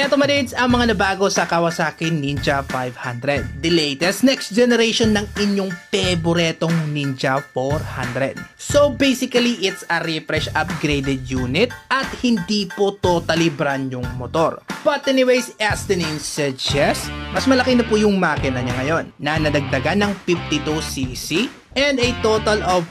Eto madids ang mga nabago sa Kawasaki Ninja 500. The latest next generation ng inyong paboretong Ninja 400. So basically, it's a refresh upgraded unit at hindi po totally brand yung motor. But anyways, as the name suggests, mas malaki na po yung makina niya ngayon na nadagdagan ng 52cc and a total of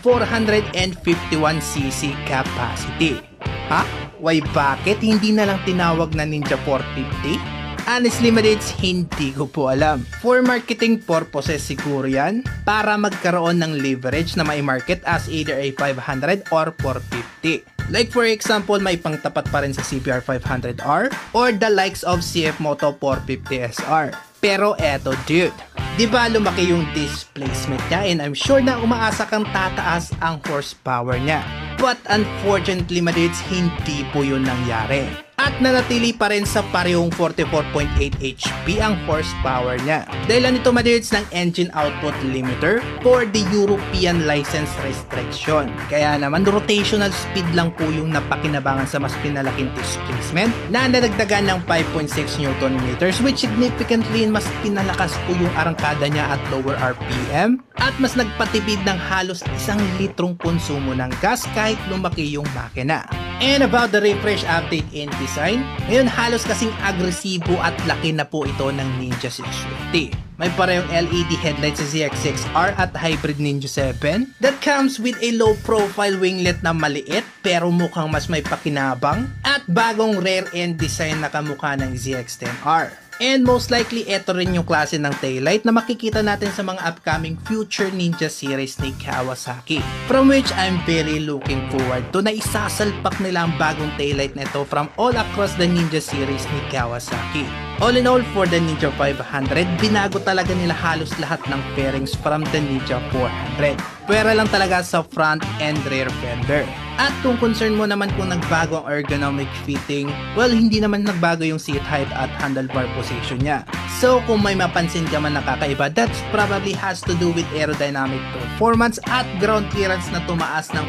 451cc capacity. Ha? Why bakit hindi na lang tinawag na Ninja 450? Honestly madids, hindi ko po alam. For marketing purposes siguro yan, para magkaroon ng leverage na mai-market as either a 500 or 450. Like for example, may pangtapat pa rin sa CBR 500R or the likes of CF Moto 450SR. Pero eto dude, di ba lumaki yung displacement niya and I'm sure na umaasa kang tataas ang horsepower niya. But unfortunately madids, hindi po yun nangyari. At nanatili pa rin sa parehong 44.8 HP ang horsepower niya. Dahil nito madids ng engine output limiter for the European license restriction. Kaya naman rotational speed lang po yung napakinabangan sa mas pinalaking displacement na nadagdagan ng 5.6 Nm which significantly mas pinalakas po yung arangkada niya at lower RPM at mas nagpatipid ng halos 1 litrong konsumo ng gas kahit lumaki yung makina. And about the refresh update in design, ngayon halos kasing agresibo at laki na po ito ng Ninja 650. May parehong LED headlight sa ZX6R at hybrid Ninja 7 that comes with a low profile winglet na maliit pero mukhang mas may pakinabang at bagong rear end design na kamukha ng ZX10R. And most likely, ito rin yung klase ng taillight na makikita natin sa mga upcoming future Ninja series ni Kawasaki. From which I'm very looking forward to na isasalpak nila ang bagong taillight na ito from all across the Ninja series ni Kawasaki. All in all, for the Ninja 500, binago talaga nila halos lahat ng fairings from the Ninja 400. Pwera lang talaga sa front and rear fender. At kung concern mo naman kung nagbago ang ergonomic fitting, well, hindi naman nagbago yung seat height at handlebar position niya. So kung may mapansin ka man nakakaiba, that probably has to do with aerodynamic performance at ground clearance na tumaas ng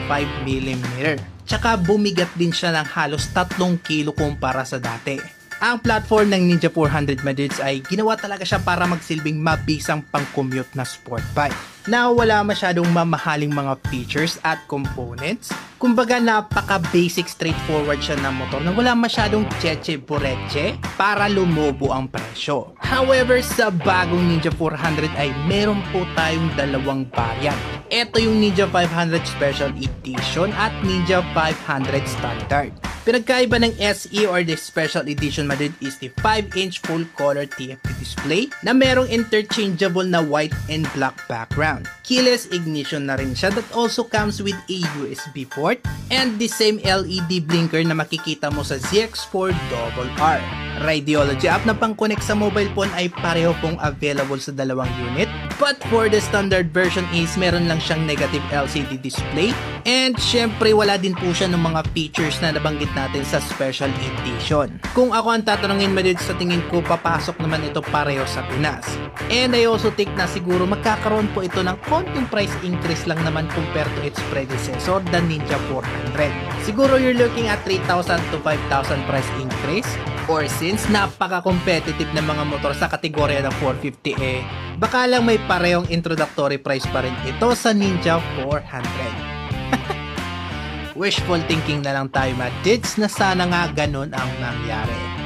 5mm. Tsaka bumigat din siya ng halos 3 kilo kumpara sa dati. Ang platform ng Ninja 400 madids ay ginawa talaga siya para magsilbing mabisang pang-commute na sport bike na wala masyadong mamahaling mga features at components. Kumbaga napaka-basic straightforward siya na motor na wala masyadong cheche-boreche para lumobo ang presyo. However, sa bagong Ninja 400 ay meron po tayong dalawang variant. Ito yung Ninja 500 Special Edition at Ninja 500 Standard. Pinagkaiba ng SE or the Special Edition madrid is the 5-inch full color TFT display na merong interchangeable na white and black background. Keyless ignition na rin siya that also comes with a USB port and the same LED blinker na makikita mo sa ZX4RR. Radiology app na pang-connect sa mobile phone ay pareho pong available sa dalawang unit, but for the standard version is meron lang siyang negative LCD display and syempre wala din po siya ng mga features na nabanggit natin sa Special Edition. Kung ako ang tatanungin mo dito, sa tingin ko papasok naman ito pareho sa Pinas. And I also think na siguro magkakaroon po ito ng konting price increase lang naman compared to its predecessor, the Ninja 400. Siguro you're looking at 3,000 to 5,000 price increase. Or since napaka-competitive na mga motor sa kategorya ng 450 baka lang may parehong introductory price pa rin ito sa Ninja 400. Wishful thinking na lang tayo madids na sana nga ganun ang nangyari.